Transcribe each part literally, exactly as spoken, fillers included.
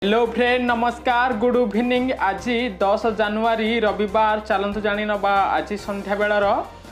Hello friend नमस्कार good evening. आज दस जनवरी रविवार चलतु जानी नवा आज संध्या बेलर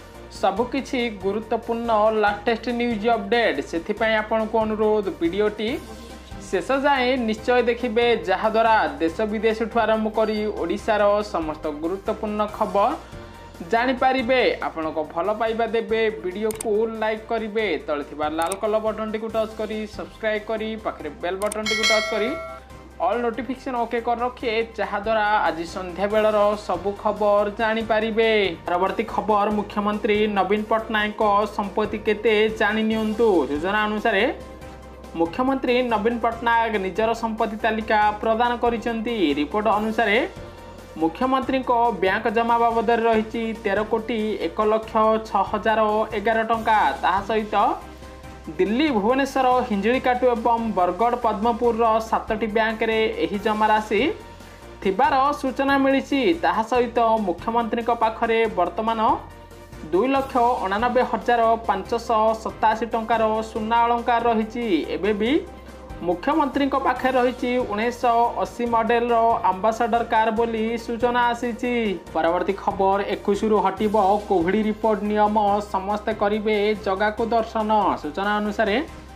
सबकि गुरुत्वपूर्ण लाटेस्ट न्यूज अपडेट से आपण को अनुरोध वीडियोटी शेष जाए निश्चय देखिए जहाद्वारा देश विदेश ठू आरंभ करी ओडिशार समस्त गुरुत्वपूर्ण खबर जानीपारे। आपण को भल पाइबा देबे वीडियो को लाइक करेंगे तले लाल कलर बटन टी टच करी सब्सक्राइब करी पाखे बेल बटन टी टच करी ऑल नोटिफिकेशन ओके कर रखिए जहाद्वारा आज संध्या बेलर सबु खबर जानीपारे। परवर्ती खबर मुख्यमंत्री नवीन पट्टनायक संपत्ति केते जानी नियंतु। योजना अनुसार मुख्यमंत्री नवीन पट्टनायक निजर संपत्ति तालिका प्रदान करिसेंती। रिपोर्ट अनुसार मुख्यमंत्री को बैंक जमा बाबद रही तेरह कोटी एक लक्ष छह हजार एगार टंका। ता सहित दिल्ली भुवनेश्वर हिंजिकाटु एवं बरगढ़ पद्मपुर सातटी बैंक रे एही जमा राशि थिबार सूचना मिली। ता सहित मुख्यमंत्री पाखरे वर्तमान दुई लक्ष अणानबे हजार पांचश सताशी टंकार सुना अलंकार रही। एबे भी मुख्यमंत्री पाखे रही उन्नीस अशी मॉडल आंबासाडर कार बोली सूचना आसी। परवर्ती खबर इक्कीस रु हटिब कोविड रिपोर्ट नियम समस्ते करिवे जगा को दर्शन। सूचना अनुसार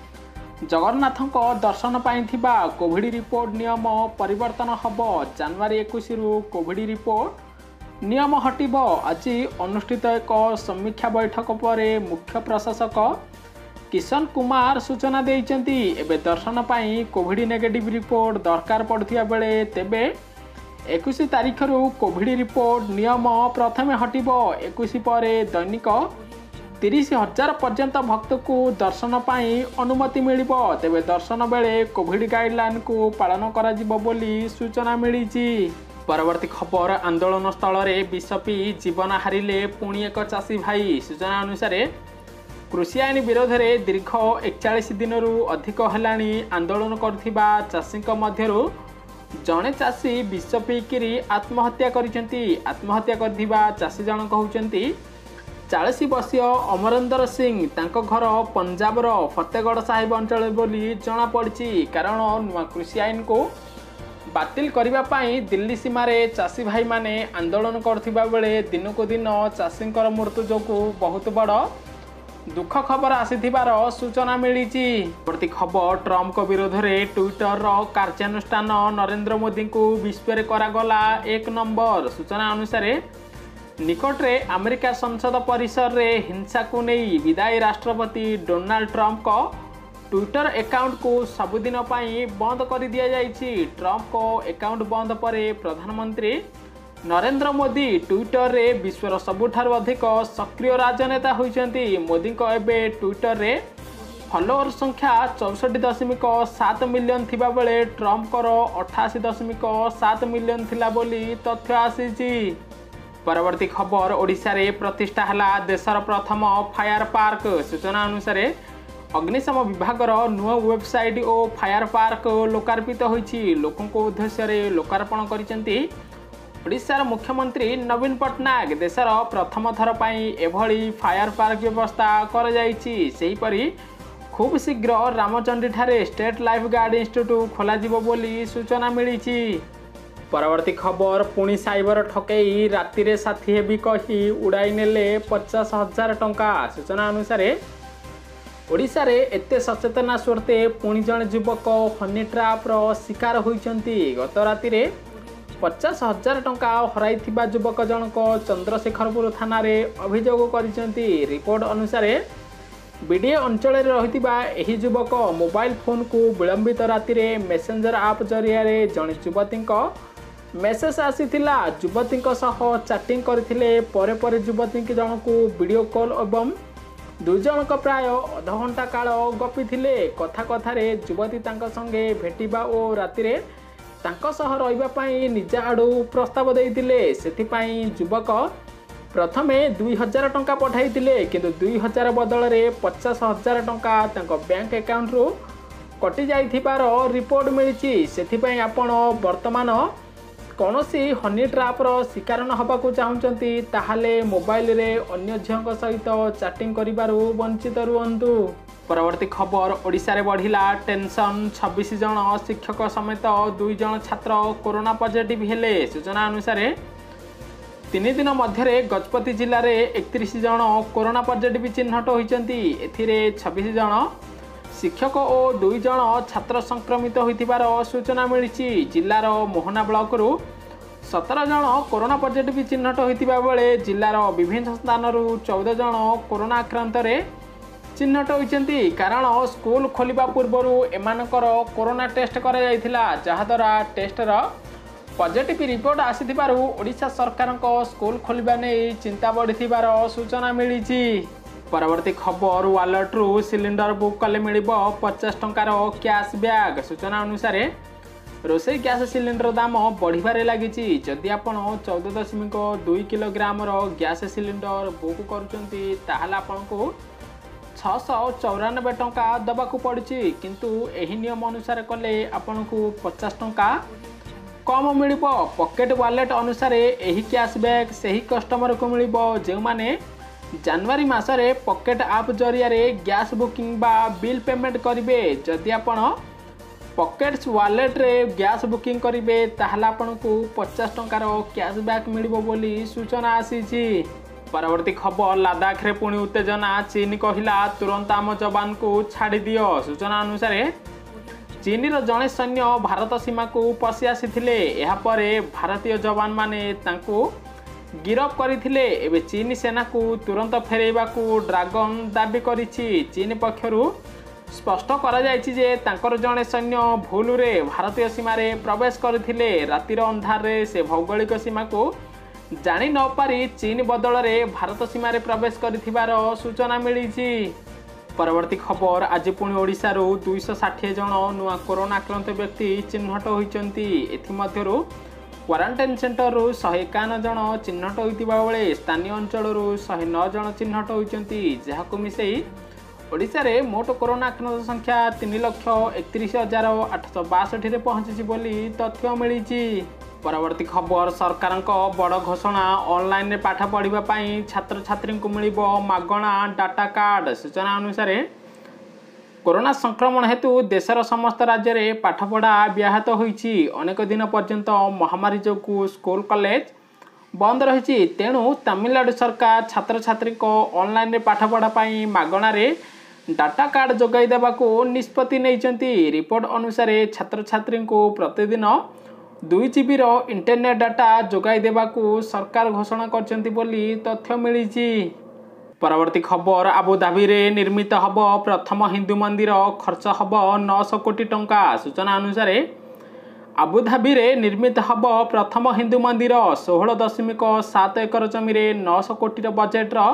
जगन्नाथ दर्शन पाइथिबा कोविड रिपोर्ट नियम परिवर्तन हब। जनवरी इक्कीस रु कोविड रिपोर्ट नियम हटिब। आज अनुष्ठित एक समीक्षा बैठक पर मुख्य प्रशासक किशन कुमार सूचना देइचंती। एबे दर्शन पाई कोविड नेगेटिव रिपोर्ट दरकार पड़थिया बेले तेबे इक्कीस तारीख रु कोविड रिपोर्ट नियम प्रथमे हटिब। इक्कीस पर दैनिक तीस हजार पर्यंत भक्त को दर्शन पाई अनुमति मिलिबो। तेबे दर्शन बेले कोविड गाइडलाइन को पालन करा जिवो बोली सूचना मिली। परवर्ती खबर आंदोलन स्थल रे विष पी जीवन हारिले पुणी एक चाषी भाई। सूचना अनुसार कृषि आईन विरोध में दीर्घ एकचाश दिन अधिक है आंदोलन करथिबा चाषी मध्यरु जड़े चाषी विष पीकरी आत्महत्या करिसेंती। आत्महत्या करथिबा चाषी जनक होउचंती चालीस वर्षीय अमरेंद्र सिंह। तांको घर पंजाबर फतेगढ़ साहिब अंचल बोली जना पड़ी। कारण नुआ कृषि आईन को बातिल करबा पाई दिल्ली सीमारे चाषी भाई माने आंदोलन करथिबा बेले दिन को दिन चाषी मृत्यु जोगु बहुत बड़ दुख खबर आसीथिबार सूचना मिली। प्रति खबर ट्रम्प को विरोध में ट्विटर कार्यानुष्ठान नरेंद्र मोदी को विश्व करागला एक नंबर। सूचना अनुसार निकटरे अमेरिका संसद परिसर रे हिंसा को नहीं विदायी राष्ट्रपति डोनाल्ड ट्रम्प को ट्विटर अकाउंट को सबुदिन पाई बंद कर दिया जाइछि। ट्रम्प को अकाउंट बंद पर प्रधानमंत्री नरेंद्र मोदी ट्विटर रे विश्वर सबुठारु अधिक सक्रिय राजनेता होइछंती। मोदी को एबे ट्विटर रे फॉलोअर संख्या चौसठ दशमिक सात मिलियन थिबा बेले ट्रम्प को अठासी दशमिक सात मिलियन थिला बोली तथ्य आसीछि। परवर्ती खबर ओडिशा रे प्रतिष्ठा हला देशर प्रथम फायर पार्क। सूचना अनुसार अग्निशम विभागर नुआ वेबसाइट और फायर पार्क लोकार्पित होइछि। लोकन को उद्देश्य रे लोकार्पण करिसेंती ओडिशार मुख्यमंत्री नवीन पट्टनायक। देशर प्रथम थर पाई एभली फायर पार्क व्यवस्था कर जाइछि। सेहीपरि खूब शीघ्र रामचंडी ठारे स्टेट लाइफ गार्ड इंस्टीट्यूट खोला जिवो बोली सूचना मिली। परवर्ती खबर पुणी साइबर ठकई राति रे साथी हेबी कही उड़ाई नेले पचास हजार टंका। सूचना अनुसार ओडिशा रे एते सचेतना स्वर्ते पुणी जन युवक हनी ट्राप रो शिकार होइचंती। गत राति रे पचास हजार टंका हराई युवक जनक चंद्रशेखरपुर थाना रे अभियोग करिसेंती। रिपोर्ट अनुसार बीडीए अंचल रहितिबा एही युवक मोबाइल फोन को विलंबित राति रे मेसेंजर आप जरिया रे जने युवती मेसेज आसीथिला। युवती सह चैटिंग करथिले परे परे युवती जनक वीडियो कॉल एवं दुई जनक प्राय अध घंटा काल गपिथिले। कथा कथारे युवती तांका संगे भेटिबा ओ राति रे तांको सह रहिबा पाई निजा आडू प्रस्ताव देइतिले। सेथिपाई युवक प्रथमे दुई हजार टंका पठाइतिले किंतु दुई हजार बदल रे पचास हजार टंका तांको बैंक अकाउंट रु कटि जाइथिबार रिपोर्ट मिलिछि। सेथिपाई आपण वर्तमान कौनसी हनी ट्राप रो शिकार न हबा को चाहुचंती ताहाले मोबाइल रे अन्य झियों सहित चैटिंग करिबारु वंचित रुहंतु। परवर्ती खबर ओडिशा रे बढ़िला टेंशन छब्बीस जन शिक्षक समेत दुई जन छात्र कोरोना पॉजिटिव हेले। सूचना अनुसार तीन दिन मध्य गजपति जिले में एकतीस जन कोरोना पॉजिटिव चिन्हट होती। एथिरे छब्बीस जन शिक्षक और दुई जन छात्र संक्रमित होइथिबार सूचना मिली। जिलार मोहना ब्लॉक रु सतर जन कोरोना पॉजिटिव चिन्हट होइथिबा बेले जिलार विभिन्न स्थान चौदह जन कोरोना आक्रांत चिन्हट होती। कारण स्कूल खोलिबा पूर्वरु एमानकर कोरोना टेस्ट करा जायथिला, जहाद्वारा टेस्टर पॉजिटिव रिपोर्ट आसीथिबारु ओडिशा सरकार स्कूल खोलिबा नै चिंता बढ़िथिबार सूचना मिली। परवर्ती खबर वालेट रु सिलिंडर बुक कले मिलिबो पचास टंकार कैश बैग। सूचना अनुसार रोसई गैस सिलिंडर दाम बढ़िबारे लागिछि। जदि आपण चौदह दशमिक दुई किलोग्राम गैस सिलिंडर बुक करुचंती ताहाले आपनको छःश चौरानबे टंका दबाकू पड़ी, किंतु एही नियम अनुसार कले आपन को पचास टंका कम मिल। पॉकेट वॉलेट अनुसार एही कैशबैक सही कस्टमर को मिल जो माने जनवरी मासरे पॉकेट आप जरिया गैस बुकिंग बा बिल पेमेंट करेंगे। जदि आपण पॉकेट्स वॉलेट रे गैस बुकिंग करेंगे ताहले आपन को पचास टंकार कैशबैक मिल बोली सूचना आसी। परवर्ती खबर लद्दाख रे पुणी उत्तेजना। चीन कहिला तुरंत आम जवान को छाड़ी दियो। सूचना अनुसार चीन रो जड़े सैन्य भारत सीमा को पशि आसीथिले। एहा परे भारतीय जवान माने तांको गिरफ करथिले। एबे चीन सेना को तुरंत फेरेबा को ड्रैगन दाबी करिछि। चीन पक्षरु स्पष्ट करा जायछि जे तांकर जड़े सैन्य भूल रे भारतीय सीमा रे प्रवेश करथिले। रातिर अंधार रे से भौगोलिक सीमा को जानी न पारी चीन बदल में भारत सीमा रे प्रवेश कर सूचना मिली। परवर्ती खबर आज पुणी ओडिशा रो दुई सौ षाठी जन नुआ कोरोना आक्रांत व्यक्ति चिन्हट होती। एथिमध्यरु क्वारंटाइन सेंटर रु एक सौ इक्यावन जन चिन्हट होइतिबा बेले स्थानीय अंचल रु एक सौ नौ जन चिन्हट होती। जहाको मिसेई ओडिशा रे मोट कोरोना आक्रांत संख्या तीन लाख एकतीस हजार आठ सौ बासठ रे पहुंची बोली तथ्य मिली। परवर्ती खबर सरकार बड़ घोषणा ऑनलाइन रे पाठ पढ़ा छात्र छात्री को मिल मागणा डाटा कार्ड। सूचना अनुसार कोरोना संक्रमण हेतु देशर समस्त राज्य में पाठपढ़ा व्याहत होईछि। अनेक दिन पर्यंत महामारी जो स्कूल कॉलेज बंद रही। तेणु तमिलनाडु सरकार छात्र छात्री को ऑनलाइन रे पाठ पढ़ा मागणा रे डाटा कार्ड जोगाई देबाको निष्पत्ति नैचंती। रिपोर्ट अनुसार छात्र छात्री को प्रतिदिन दुई जीबी रो इंटरनेट डाटा जोगाई देबाकू सरकार घोषणा करचंती बोली तथ्य मिली। परवर्ती खबर आबुधाबी रे निर्मित हब प्रथम हिंदू मंदिर खर्च हब नौ सौ कोटी टंका। सूचना अनुसार आबुधाबी रे निर्मित हब प्रथम हिंदू मंदिर सोलह दशमिक सात एकर जमी रे नौ सौ कोटी बजेट रो।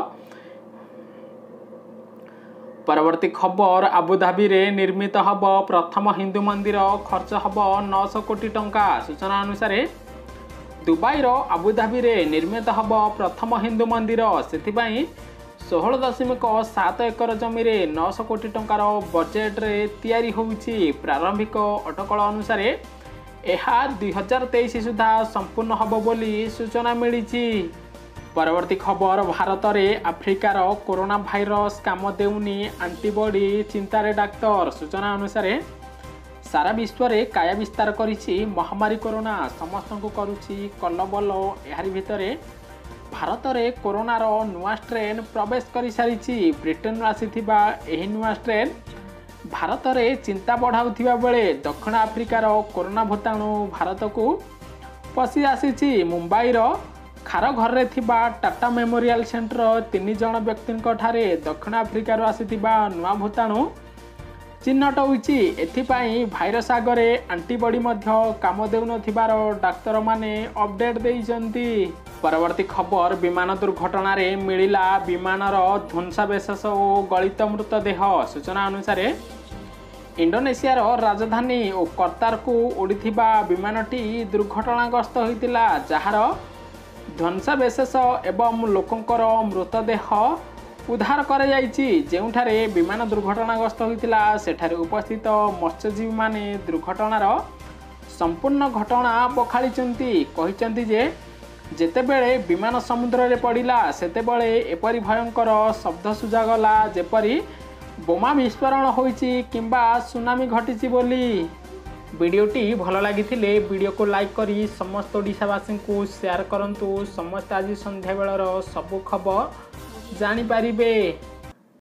परवर्ती खबर आबुधाबी रे निर्मित हब प्रथम हिंदू मंदिर खर्च हब नौ सौ कोटी टंका। सूचना अनुसार दुबई रो आबुधाबी रे निर्मित हब प्रथम हिंदू मंदिर से सोलह दशमिक सात एकर जमी रे नौ सौ कोटी टंकार बजेट रे तैयारी होउछि। प्रारंभिक अटकल अनुसार यह दुई हजार तेईस सुधा संपूर्ण हब बोली सूचना मिली। परवर्ती खबर भारत में आफ्रिकार कोरोना भाइरस काम देउनी आंटीबॉडी चिंतार डाक्तर। सूचना अनुसार सारा विश्व में काया विस्तार करिछि महामारी कोरोना समस्त को करुछि कलबल। एहारी भितरे भारत में कोरोनार नुआ स्ट्रेन प्रवेश कर सारी। ब्रिटेन आसीथिबा एही नुआ स्ट्रेन भारत में चिंता बढ़ाउथिबा बेले दक्षिण आफ्रिकार कोरोना भूताणु भारत को पशि आसी। मुंबईर खारघर रे थिबा टाटा मेमोरियल सेंटर तीन जन व्यक्ति ठारे दक्षिण आफ्रिकार आसीथिबा नुआ भूताणु चिन्हट होईछि। एथिपाई भाइरस आगरे आंटीबॉडी मध्य काम देउ नथिबार डाक्तर माने अपडेट देइछन्ति। परवर्ती खबर विमान दुर्घटना रे मिलिला विमानर ध्वंसावशेष और गलित मृतदेह। सूचना अनुसार इंडोनेशियार राजधानी और कर्तार को उड़ीथिबा विमानटी दुर्घटनाग्रस्त होइतिला, जहार ध्वंसावशेष एवं लोकंकर मृतदेह उद्धार कर जोठारे विमान दुर्घटनाग्रस्त होइतिला सेठारे उपस्थित मत्स्यजीवी माने दुर्घटनार संपूर्ण घटना बखाळिचंती। कहिचंती जे जेतेबेले विमान समुद्र रे पड़िला सेतेबेले एपरि भयंकर शब्द सुजागला जेपरि बोमा विस्फोरण होइछि किंबा सुनामी घटिछि बोली। वीडियोटी भल लगी वीडियो को लाइक करी समस्त ओडिशावासी को शेयर करंतु। समस्त आज संध्या बेलर सबु खबर जानी पारिबे।